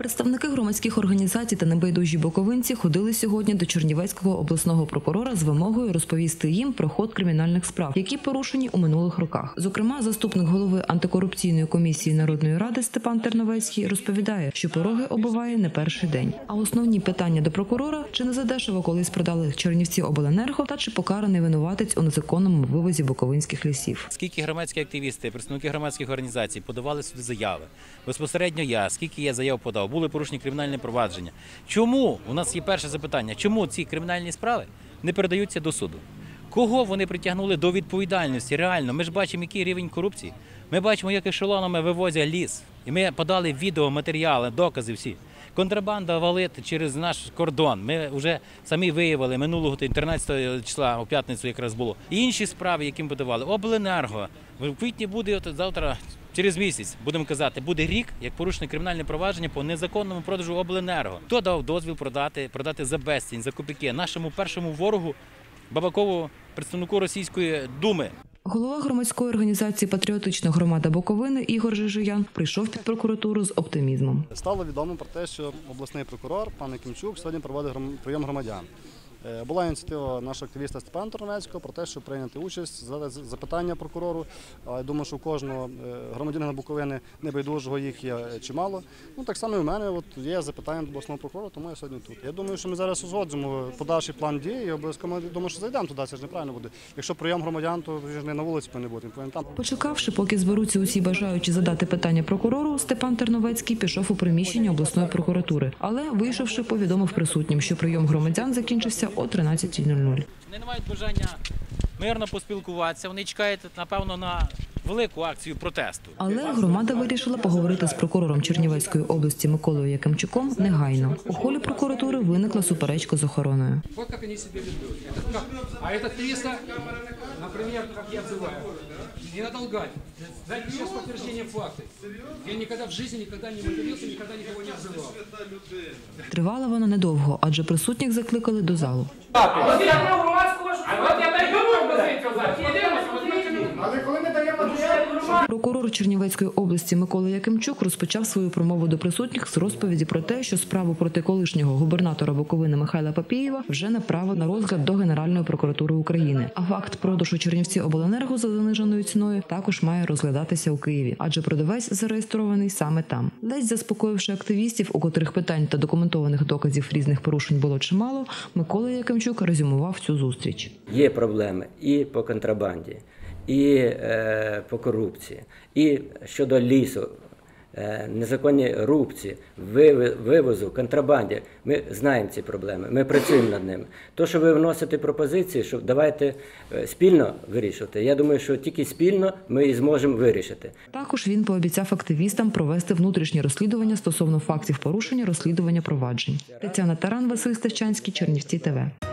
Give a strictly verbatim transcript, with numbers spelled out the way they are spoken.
Представники громадських організацій та небайдужі буковинці ходили сьогодні до Чернівецького обласного прокурора з вимогою розповісти їм про ход кримінальних справ, які порушені у минулих роках. Зокрема, заступник голови антикорупційної комісії Народної ради Степан Терновецький розповідає, що пороги оббиває не перший день. А основні питання до прокурора – чи не задешево колись продали Чернівці обленерго та чи покараний винуватець у незаконному вивозі буковинських лісів. Скільки громадські активісти, представники громадських організацій подавали сюди заяви? Безпосередньо я, скільки я заяв подав, були порушені кримінальні провадження. Чому, у нас є перше запитання, чому ці кримінальні справи не передаються до суду? Кого вони притягнули до відповідальності реально? Ми ж бачимо, який рівень корупції. Ми бачимо, як ешелонами вивозять ліс. І ми подали відео, матеріали, докази всі. Контрабанда валить через наш кордон. Ми вже самі виявили минулого тринадцятого числа, у п'ятницю якраз було. І інші справи, які ми подавали. Обленерго. В квітні буде, от завтра, через місяць, будемо казати, буде рік, як порушено кримінальне провадження по незаконному продажу обленерго. Хто дав дозвіл продати, продати за безцінь, за копійки нашому першому ворогу, Бабакову, представнику Російської Думи? Голова громадської організації «Патріотична громада Буковини» Ігор Жижиян прийшов під прокуратуру з оптимізмом. Стало відомо про те, що обласний прокурор пан Якимчук сьогодні проводить прийом громадян. Була ініціатива нашого активіста Степана Терновецького про те, щоб прийняти участь, задати запитання прокурору. Я думаю, що у кожного громадянина Буковини небайдужого їх є чимало. Ну, так само і в мене от є запитання до обласного прокурора, тому я сьогодні тут. Я думаю, що ми зараз узгодимо подальший план дій і обов'язково, думаю, що зайдемо туди, це ж неправильно буде. Якщо прийом громадян, то ж не на вулиці повинен бути, він повинен там. Почекавши, поки зберуться усі бажаючі задати питання прокурору, Степан Терновецький пішов у приміщення обласної прокуратури. Але, вийшовши, повідомив присутнім, що прийом громадян закінчився о тринадцятій нуль нуль. Вони не мають бажання мирно поспілкуватися, вони чекають, напевно, на велику акцію протесту. Але громада вирішила поговорити з прокурором Чернівецької області Миколою Якимчуком негайно. У холі прокуратури виникла суперечка з охороною. От як вони себе ведуть. А этот Лиса, например, как я отзываю, не надо лгать. Дайте сейчас подтверждение фактов. Я никогда в жизни никогда не матерился, никогда никого не обзывал. Тривала вона недовго, адже присутніх закликали до залу. Прокурор Чернівецької області Микола Якимчук розпочав свою промову до присутніх з розповіді про те, що справу проти колишнього губернатора Буковини Михайла Папієва вже направили на розгляд до Генеральної прокуратури України. А факт продажу Чернівці обленерго за заниженою ціною також має розглядатися у Києві, адже продавець зареєстрований саме там. Ледь заспокоївши активістів, у котрих питань та документованих доказів різних порушень було чимало, Микола Якимчук резюмував цю зустріч. Є проблеми і по контрабанді, і е, по корупції, і щодо лісу, е, незаконні рубці, вивозу, контрабанді. Ми знаємо ці проблеми, ми працюємо над ними. То, що ви вносите пропозиції, що давайте спільно вирішувати, я думаю, що тільки спільно ми і зможемо вирішити. Також він пообіцяв активістам провести внутрішнє розслідування стосовно фактів порушення розслідування проваджень. Тетяна Таран, Василь Стевчанський, Чернівці ТВ.